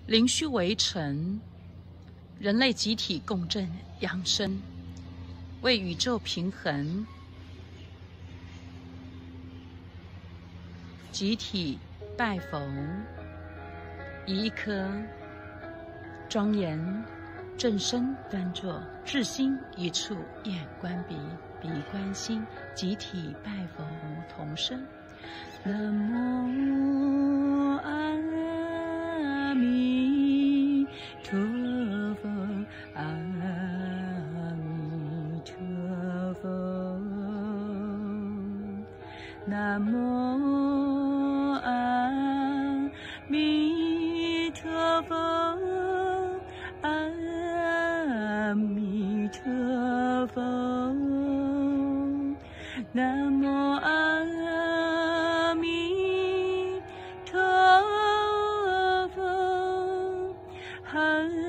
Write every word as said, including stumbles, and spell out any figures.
灵虚为尘，人类集体共振扬升，为宇宙平衡，集体拜佛，以一颗庄严、正身端坐，至心一处，眼观鼻，鼻观心，集体拜佛同声。南无阿弥陀佛，阿弥陀佛，南无阿弥陀佛，阿弥陀佛，南无阿弥陀佛，阿